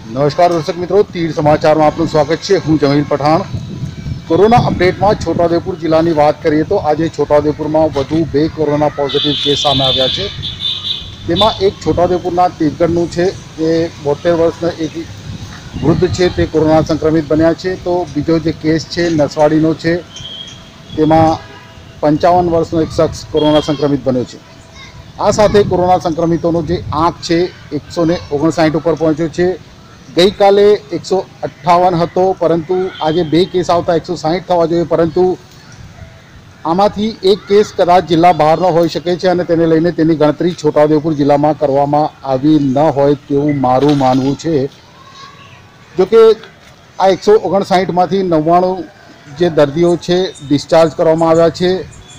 નમસ્કાર દર્શક મિત્રો, તીર સમાચારમાં આપનું સ્વાગત છે। હું જમીલ પઠાણ। કોરોના અપડેટમાં છોટાઉદેપુર જિલ્લાની વાત કરીએ તો આજે છોટાઉદેપુરમાં વધુ 2 કોરોના પોઝિટિવ કેસ સામે આવ્યા છે। તેમાં એક છોટાઉદેપુરના તેજગઢનું છે, જે 72 વર્ષના એક વૃદ્ધ છે તે કોરોના સંક્રમિત બન્યા છે। તો બીજો જે કેસ છે નસવાડીનો છે, તેમાં 55 વર્ષનો એક શખ્સ કોરોના સંક્રમિત બન્યો છે। આ સાથે કોરોના સંક્રમિતોનો જે આંક છે 159 ઉપર પહોંચ્યો છે। ગઈકાલે 158 હતો, પરંતુ આજે 2 કેસ આવતા 160 થવા જોઈએ, પરંતુ આમાંથી એક કેસ કદાચ જિલ્લા બહારનો હોઈ શકે છે અને તેને લઈને તેની ગણતરી છોટાઉદેપુર જિલ્લામાં કરવામાં આવી ન હોય તેવું મારું માનવું છે। જોકે આ 159માંથી 99 જે દર્દીઓ છે ડિસ્ચાર્જ કરવામાં આવ્યા છે।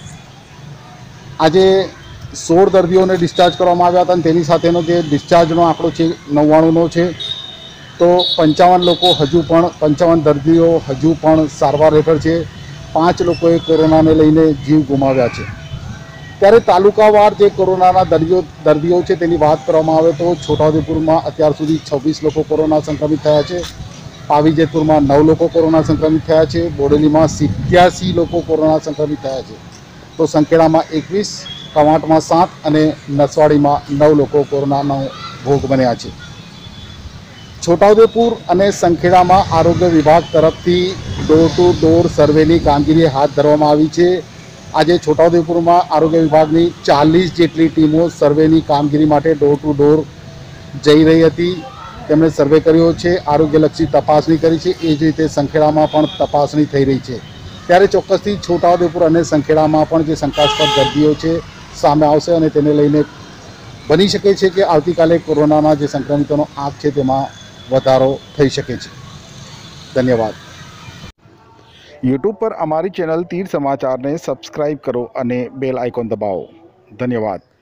આજે 16 દર્દીઓને ડિસ્ચાર્જ કરવામાં આવ્યા હતા અને તેની સાથેનો જે ડિસ્ચાર્જનો આંકડો છે 99નો છે। તો 55 લોકો હજુ પણ 55 દર્દીઓ હજુ પણ સારવાર હેઠળ છે। 5 લોકોએ કોરોનાને લઈને જીવ ગુમાવ્યા છે। ત્યારે તાલુકાવાર જે કોરોનાના દર્દીઓ છે તેની વાત કરવામાં આવે તો છોટાઉદેપુરમાં અત્યાર સુધી 26 લોકો કોરોના સંક્રમિત થયા છે। પાવીજેતપુરમાં 9 લોકો કોરોના સંક્રમિત થયા છે। બોડેલીમાં 87 લોકો કોરોના સંક્રમિત થયા છે। તો સંખેડામાં 21, કવાંટમાં 7 અને નસવાડીમાં 9 લોકો કોરોનાનો ભોગ બન્યા છે। છોટાઉદેપુર અને સંખેડામાં આરોગ્ય વિભાગ તરફથી ડોર ટુ ડોર સર્વેની કામગીરી હાથ ધરવામાં આવી છે। આજે છોટાઉદેપુરમાં આરોગ્ય વિભાગની 40 જેટલી ટીમો સર્વેની કામગીરી માટે ડોર ટુ ડોર જઈ રહી હતી। તેમણે સર્વે કર્યો છે, આરોગ્યલક્ષી તપાસણી કરી છે। એ જ રીતે સંખેડામાં પણ તપાસણી થઈ રહી છે। ત્યારે ચોક્કસથી છોટાઉદેપુર અને સંખેડામાં પણ જે શંકાસ્પદ દર્દીઓ છે સામે આવશે અને તેને લઈને બની શકે છે કે આવતીકાલે કોરોનાના જે સંક્રમિતોનો આંક છે તેમાં વધારો થઈ શકે છે। ધન્યવાદ। યુટ્યુબ પર અમારી ચેનલ તીર સમાચારને સબસ્ક્રાઈબ કરો અને બેલ આઇકોન દબાવો। ધન્યવાદ।